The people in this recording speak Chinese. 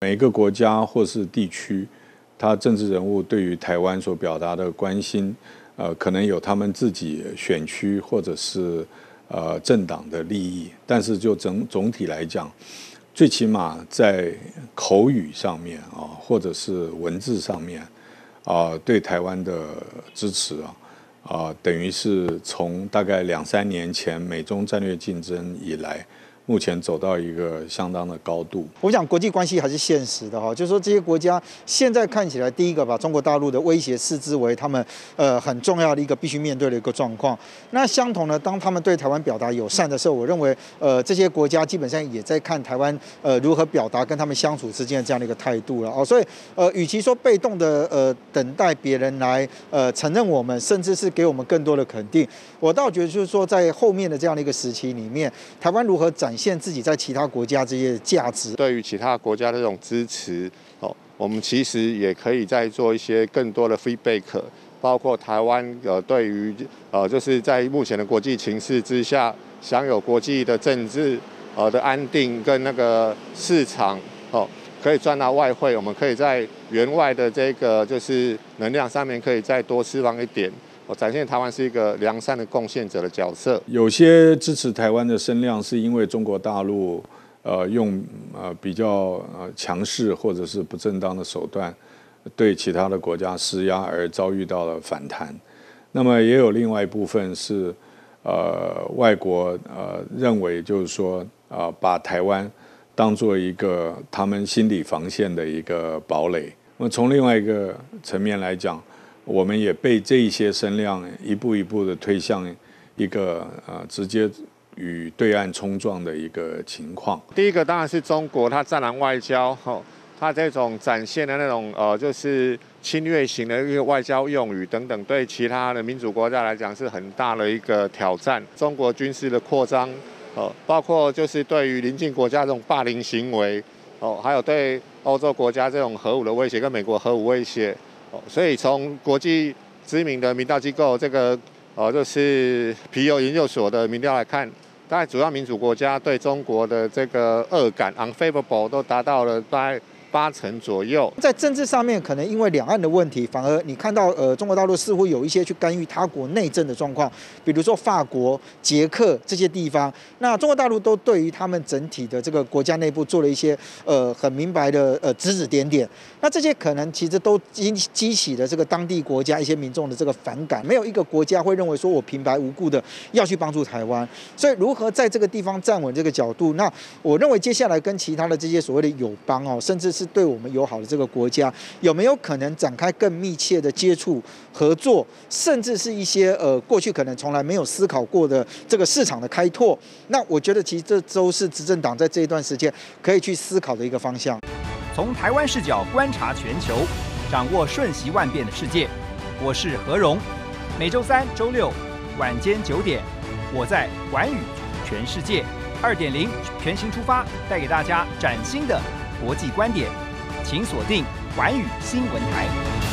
每一个国家或是地区，他政治人物对于台湾所表达的关心，可能有他们自己选区或者是政党的利益，但是就总体来讲，最起码在口语上面啊，或者是文字上面对台湾的支持等于是从大概2-3年前美中战略竞争以来，目前走到一个相当的高度。 我想国际关系还是现实的哈，就是说这些国家现在看起来，第一个把中国大陆的威胁视之为他们很重要的一个必须面对的一个状况。那相同呢，当他们对台湾表达友善的时候，我认为这些国家基本上也在看台湾如何表达跟他们相处之间的这样的一个态度了哦。所以与其说被动的等待别人来承认我们，甚至是给我们更多的肯定，我倒觉得就是说在后面的这样的一个时期里面，台湾如何展现自己在其他国家这些价值， 对于其他国家的这种支持，我们其实也可以再做一些更多的 feedback， 包括台湾对于就是在目前的国际情势之下，享有国际的政治的安定跟那个市场可以赚到外汇，我们可以在援外的这个就是能量上面可以再多释放一点。展现台湾是一个良善的贡献者的角色。 有些支持台湾的声量，是因为中国大陆用比较强势或者是不正当的手段对其他的国家施压而遭遇到了反弹。那么也有另外一部分是外国认为就是说把台湾当做一个他们心理防线的一个堡垒。那么从另外一个层面来讲，我们也被这一些声量一步一步的推向一个直接与对岸冲撞的一个情况。 第一个当然是中国，它战狼外交，它这种展现的那种就是侵略型的一个外交用语等等，对其他的民主国家来讲是很大的一个挑战。中国军事的扩张，包括就是对于邻近国家这种霸凌行为，还有对欧洲国家这种核武的威胁跟美国核武威胁。所以从国际知名的民调机构这个就是皮尤研究所的民调来看，大概主要民主国家对中国的这个恶感 unfavorable 都达到了大概80%左右。 在政治上面，可能因为两岸的问题，反而你看到中国大陆似乎有一些去干预他国内政的状况，比如说法国、捷克这些地方，那中国大陆都对于他们整体的这个国家内部做了一些很明白的指指点点。那这些可能其实都激起了这个当地国家一些民众的这个反感，没有一个国家会认为说我平白无故的要去帮助台湾。所以如何在这个地方站稳这个角度，那我认为接下来跟其他的这些所谓的友邦甚至是对我们友好的这个国家，有没有可能展开更密切的接触合作，甚至是一些过去可能从来没有思考过的这个市场的开拓？那我觉得其实这都是执政党在这一段时间可以去思考的一个方向。 从台湾视角观察全球，掌握瞬息万变的世界。我是何荣，每周3、周6晚间9点，我在寰宇全世界2.0全新出发，带给大家崭新的国际观点。请锁定寰宇新闻台。